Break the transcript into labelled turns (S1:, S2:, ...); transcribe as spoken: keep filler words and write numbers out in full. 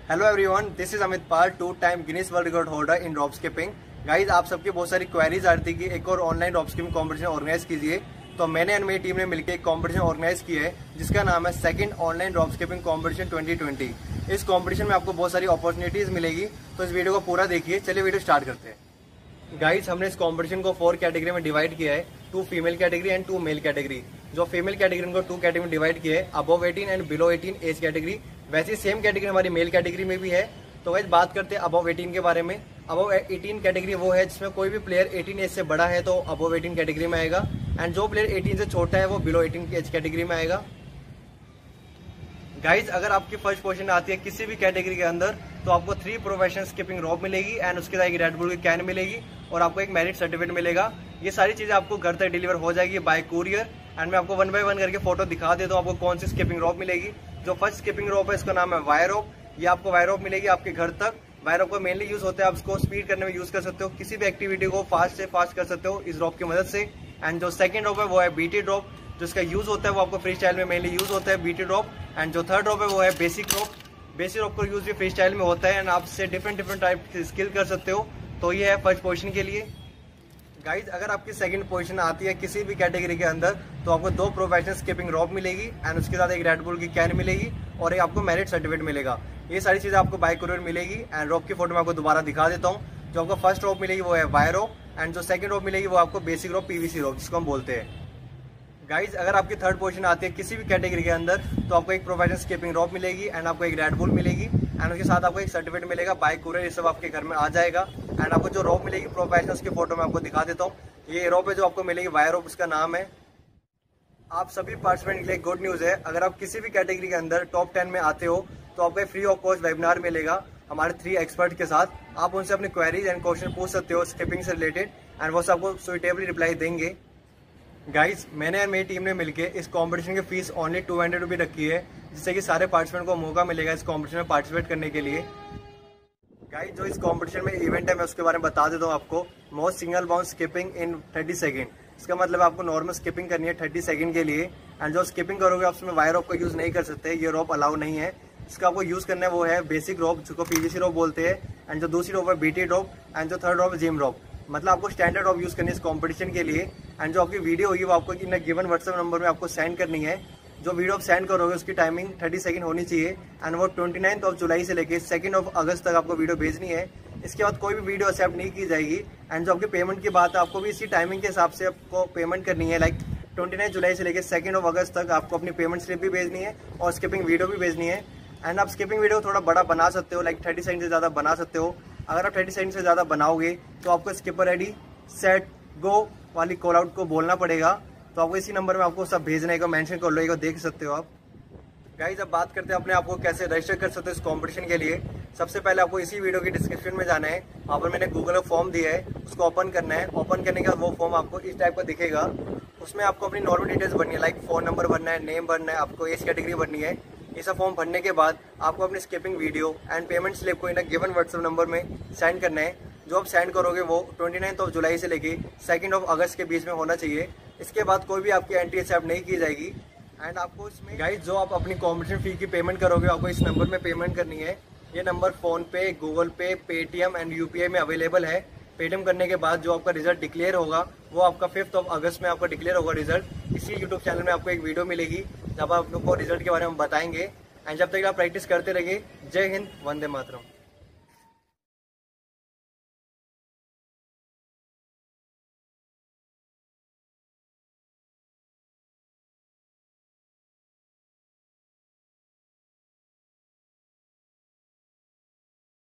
S1: Hello everyone, this is Amit Pal, two time Guinness world record holder in drop skipping. Guys, आप सबकी बहुत सारी queries आ रही थी कि एक और online drop skipping competition organize कीजिए। तो मैंने और मेरी टीम ने मिलकर एक कॉम्पिटिशन ऑर्गेनाइज किया है जिसका नाम है second online drop skipping competition twenty twenty. इस कॉम्पिटिशन में आपको बहुत सारी अपॉर्चुनिटीज मिलेगी, तो इस वीडियो को पूरा देखिए। चलिए वीडियो स्टार्ट करते हैं। गाइज, हमने इस कॉम्पिटिशन को फोर कैटेगरी में डिवाइड किया है, two female category and two male category. जो फीमेल कैटेगरी को टू कैटेगरी में डिवाइड किया है, above eighteen and below eighteen age category. वैसे सेम कैटेगरी हमारी मेल कैटेगरी में भी है। तो वैसे बात करते हैं अबव एटीन के बारे में। अबव एटीन कैटेगरी वो है जिसमें कोई भी प्लेयर एटीन एज से बड़ा है तो अबव एटीन कैटेगरी में आएगा, एंड जो प्लेयर एटीन से छोटा है वो बिलो एटीन एज कैटेगरी में आएगा। गाइज, अगर आपकी फर्स्ट पोजीशन आती है किसी भी कैटेगरी के अंदर तो आपको थ्री प्रोफेशनल स्किपिंग रॉप मिलेगी, एंड उसके साथ एक रेड बुल की कैन मिलेगी और आपको एक मेरिट सर्टिफिकेट मिलेगा। ये सारी चीजें आपको घर तक डिलीवर हो जाएगी बाय कुरियर, एंड मैं आपको वन बाय वन करके फोटो दिखा देता हूँ आपको कौन सी स्किपिंग रॉप मिलेगी। जो फर्स्ट स्किपिंग रॉप है इसका नाम है वायर रॉप। ये आपको वायर रॉप मिलेगी आपके घर तक। वायर रॉप को मेनली यूज होता है, आप इसको स्पीड करने में यूज कर सकते हो, किसी भी एक्टिविटी को फास्ट से फास्ट कर सकते हो इस रॉप की मदद से। एंड जो सेकंड रॉप है वो है बीटी ड्रॉप, जिसका यूज होता है वो आपको फ्री स्टाइल में मेनली यूज होता है बीटी ड्रॉप। एंड जो थर्ड ड्रॉप है वो है बेसिक ड्रॉप। बेसिक ड्रॉप का यूज भी फ्री स्टाइल में होता है, एंड आप इससे डिफरेंट डिफरेंट टाइप की स्किल कर सकते हो। तो ये है फर्स्ट पोजीशन के लिए। गाइज, अगर आपकी सेकंड पोजीशन आती है किसी भी कैटेगरी के अंदर तो आपको दो प्रोफेशनल स्किपिंग रॉप मिलेगी, एंड उसके साथ एक रेड बुल की कैन मिलेगी और एक आपको मेरिट सर्टिफिकेट मिलेगा। ये सारी चीजें आपको बाय कुरियर मिलेगी। एंड रॉप की फोटो मैं आपको दोबारा दिखा देता हूँ। जो आपको फर्स्ट रॉप मिलेगी वो है वायर रॉप, एंड जो सेकंड रॉप मिलेगी वो आपको बेसिक रॉप पीवीसी रॉप जिसको हम बोलते हैं। गाइज, अगर आपकी थर्ड पोजीशन आती है किसी भी कैटेगरी के अंदर तो आपको एक प्रोफेशनल स्किपिंग रॉप मिलेगी, एंड आपको एक रेड बुल मिलेगी, एंड उसके साथ आपको एक सर्टिफिकेट मिलेगा बाय कुरियर। ये सब आपके घर में आ जाएगा। एंड आपको जो रॉप मिलेगी प्रोफेशनल की फोटो मैं आपको दिखा देता हूँ। ये रॉप है जो आपको मिलेगी वायर रॉप, उसका नाम है। आप सभी पार्टिसिपेंट के लिए गुड न्यूज है, अगर आप किसी भी कैटेगरी के अंदर टॉप टेन में आते हो तो आपको फ्री ऑफ कॉस्ट वेबिनार मिलेगा हमारे थ्री एक्सपर्ट के साथ। आप उनसे अपनी क्वेरीज एंड क्वेश्चन पूछ सकते हो स्किपिंग से रिलेटेड, एंड वो आपको सुइटेबली रिप्लाई देंगे। गाइज, मैंने और मेरी टीम ने मिलकर इस कॉम्पिटिशन की fees only two hundred rupee रखी है, जिससे कि सारे पार्टिसिपेंट को मौका मिलेगा इस कॉम्पिटिशन में पार्टिसिपेट करने के लिए। गाइज, जो इस कॉम्पिटिशन में इवेंट है मैं उसके बारे में बता देता हूँ आपको। Most single bounce skipping in thirty second. इसका मतलब आपको नॉर्मल स्किपिंग करनी है थर्टी सेकेंड के लिए, एंड जो स्किपिंग करोगे आप उसमें वायर रॉप का यूज नहीं कर सकते, ये रॉप अलाउ नहीं है। इसका आपको यूज करना है वो है बेसिक रॉप, जिसको पीवीसी रॉप बोलते हैं, एंड जो दूसरी रॉप है बीटी रॉप, एंड जो थर्ड रॉप है जिम रॉप। मतलब आपको स्टैंडर्ड रॉप यूज करनी है इस कॉम्पिटिशन के लिए। एंड जो आपकी वीडियो होगी वो आपको इन गिवन व्हाट्सएप नंबर में आपको सेंड करनी है। जो वीडियो आप सेंड करोगे उसकी टाइमिंग थर्टी सेकंड होनी चाहिए, एंड वो ट्वेंटी नाइन्थ ऑफ जुलाई से लेके सेकंड ऑफ अगस्त तक आपको वीडियो भेजनी है। इसके बाद कोई भी वीडियो एक्सेप्ट नहीं की जाएगी। एंड जो आपकी पेमेंट की बात है, आपको भी इसी टाइमिंग के हिसाब से आपको पेमेंट करनी है। लाइक ट्वेंटी नाइन जुलाई से लेकर सेकंड ऑफ अगस्त तक आपको अपनी पेमेंट स्लिप भी भेजनी है और स्किपिंग वीडियो भी भेजनी है। एंड आप स्किपिंग वीडियो थोड़ा बड़ा बना सकते हो, लाइक थर्टी सेकंड से ज़्यादा बना सकते हो। अगर आप थर्टी सेकंड से ज़्यादा बनाओगे तो आपको स्किपर रेडी सेट गो वाली कॉल आउट को बोलना पड़ेगा। तो आपको इसी नंबर में आपको सब भेजने का मेंशन कर लो, देख सकते हो आप। गाइज, अब बात करते हैं अपने आपको कैसे रजिस्टर कर सकते हो इस कंपटीशन के लिए। सबसे पहले आपको इसी वीडियो की डिस्क्रिप्शन में जाना है, वहाँ पर मैंने गूगल का फॉर्म दिया है, उसको ओपन करना है। ओपन करने के बाद वो फॉर्म आपको इस टाइप का दिखेगा। उसमें आपको अपनी नॉर्मल डिटेल्स भरनी है, लाइक फोन नंबर भरना है, नेम भरना है, आपको एज कैटेगरी भरनी है। ये सब फॉर्म भरने के बाद आपको अपनी skipping video and payment slip को इन गिवन व्हाट्सएप नंबर में सेंड करना है। जो आप सेंड करोगे वो ट्वेंटी नाइन्थ ऑफ जुलाई से लेके सेकंड ऑफ अगस्त के बीच में होना चाहिए। इसके बाद कोई भी आपकी एंट्री एक्सेप्ट नहीं की जाएगी। एंड आपको इसमें गाइज जो आप अपनी कॉम्पिटिशन फी की पेमेंट करोगे आपको इस नंबर में पेमेंट करनी है। ये number PhonePe, Google Pay, Paytm and UPI में अवेलेबल है। पेटीएम करने के बाद जो आपका रिजल्ट डिक्लेयर होगा वो आपका फिफ्थ ऑफ अगस्त में आपका डिक्लेयर होगा रिजल्ट। इसी यूट्यूब चैनल में आपको एक वीडियो मिलेगी जब आप लोग को रिजल्ट के बारे में बताएंगे। एंड जब तक आप प्रैक्टिस करते रहिए। जय हिंद, वंदे मातरम।